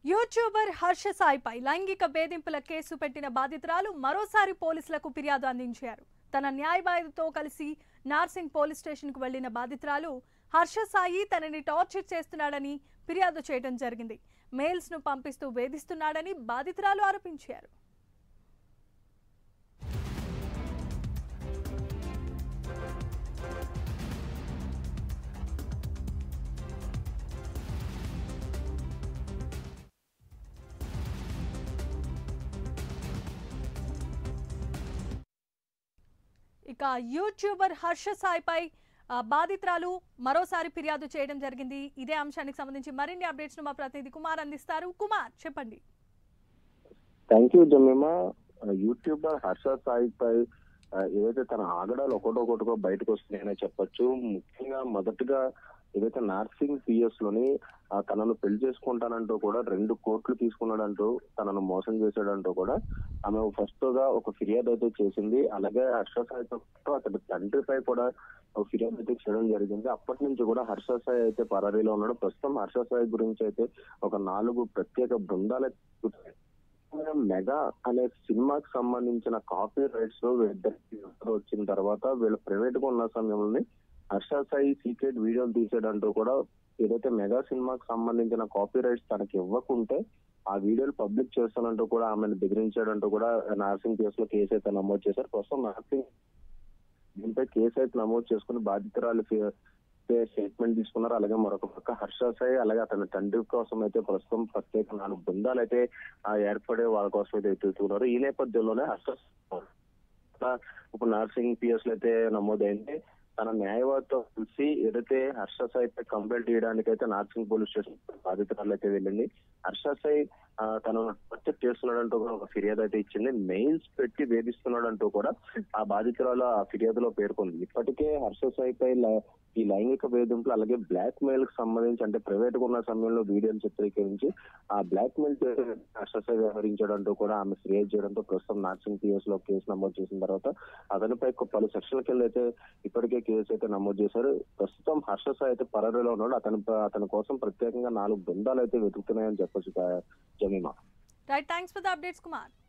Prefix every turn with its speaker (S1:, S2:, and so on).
S1: YouTuber Harsha సాయిపై లైంగిక వేధింపుల case పెట్టిన బాధితురాలు మరోసారి పోలీసులకు ఫిర్యాదు అందించారు. తన న్యాయవాదితో కలిసి నార్సింగ్ పోలీస్ స్టేషన్కు వెళ్లిన బాధితురాలు హర్ష సాయి తనని టార్చర్ చేస్తున్నాడని ఫిర్యాదు చేయడం జరిగింది. మెయిల్స్ ను పంపిస్తూ వేధిస్తున్నాడని బాధితురాలు ఆరోపించారు. ఇక యూట్యూబర్ హర్ష సాయిపై బాధితురాలు మరోసారి ఫిర్యాదు చేయడం జరిగింది. ఇదే అంశానికి సంబంధించి మరిన్ని అప్డేట్స్ ను మా ప్రతినిధి కుమార్ అందిస్తారు. కుమార్, చెప్పండి.
S2: Thank you Jemima. YouTuber Harsha సాయిపై ఏదైతే తన ఆగడాలు ఒకటొకటిగా బయటకు వస్తున్నాయనే చెప్పొచ్చు. ముఖ్యంగా మొదటగా ఏదైతే నార్సింగ్ పిఎస్ లోని తనను పెళ్లి చేసుకుంటానంటూ కూడా 2 కోట్లు తీసుకున్నాడంటూ తనను మోసం చేశాడంటూ కూడా ఆమె ఫస్ట్ గా ఒక ఫిర్యాదు అయితే చేసింది. అలాగే హర్ష సాయితో పాటు అతడి తండ్రిపై కూడా ఒక ఫిర్యాదు అయితే చేయడం జరిగింది. అప్పటి నుంచి కూడా హర్ష సాయి అయితే పరారీలో ఉన్నాడు. ప్రస్తుతం హర్ష సాయి గురించి అయితే ఒక 4 ప్రత్యేక బృందాలు మెగా అనే సినిమాకి సంబంధించిన కాపీ రైట్స్ ఇద్దరికి వచ్చిన తర్వాత వీళ్ళు ప్రైవేట్ గా ఉన్న సమయంలోనే హర్ష సాయి సీక్రెట్ వీడియోలు తీసాడంటూ కూడా ఏదైతే మెగా సినిమాకి సంబంధించిన కాపీ రైట్స్ తనకి ఇవ్వకుంటే ఆ వీడియోలు పబ్లిక్ చేస్తానంటూ కూడా ఆమెను బెదిరించాడంటూ కూడా నార్సింగ్ కేసులో కేసు అయితే నమోదు చేశారు. ప్రస్తుతం నార్సింగ్ దీనిపై కేసు అయితే నమోదు చేసుకుని బాధితురాలు స్టేట్మెంట్ తీసుకున్నారు. అలాగే మరొక పక్క హర్ష సాయి అలాగే అతని తండ్రి కోసం అయితే ప్రస్తుతం ప్రత్యేక 4 బృందాలు అయితే ఏర్పడే వాళ్ళ కోసం అయితే ఎత్తుతున్నారు. ఈ నేపథ్యంలోనే హర్ష ఇప్పుడు నార్సింగ్ పిఎస్ లో అయితే నమోదైంది. తన న్యాయవాదితో కలిసి ఏదైతే హర్ష సాయిపై కంప్లైంట్ చేయడానికి అయితే నార్సింగ్ పోలీస్ స్టేషన్ బాధితురాలు అయితే వెళ్ళింది. హర్ష సాయి తను టార్చర్ చేస్తున్నాడంటూ కూడా ఒక ఫిర్యాదు అయితే ఇచ్చింది. మెయిల్స్ పెట్టి వేధిస్తున్నాడంటూ కూడా ఆ బాధితురాలు ఆ ఫిర్యాదులో పేర్కొంది. ఇప్పటికే హర్ష సాయిపై ఈ లైంగిక వేధింపులు అలాగే బ్లాక్ మెయిల్ కి సంబంధించి అంటే ప్రైవేట్ గా ఉన్న సమయంలో వీడియోలు చిత్రీకరించి ఆ బ్లాక్ మెయిల్ హర్ష సాయి వ్యవహరించడంతో కూడా ఆమె ఫిర్యాదు చేయడంతో ప్రస్తుతం నార్సింగ్ పిఎస్ లో కేసు నమోదు చేసిన తర్వాత అతనిపై పలు సెక్షన్ల కింద అయితే ఇప్పటికే కేసు అయితే నమోదు చేశారు. ప్రస్తుతం హర్ష సాయి అయితే పరారీలో ఉన్నాడు. అతని కోసం ప్రత్యేకంగా 4 బృందాలు అయితే వెతుకుతున్నాయని చెప్పొచ్చు Jemima.
S1: Right, thanks for the updates Kumar.